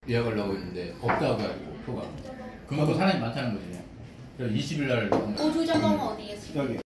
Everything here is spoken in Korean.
예약을 하고 있는데 없다고 해가지고 표가. 그만큼 사람이 많다는 거지. 그래서 20일 날. 오주정동은 어디에 있어요? 여기.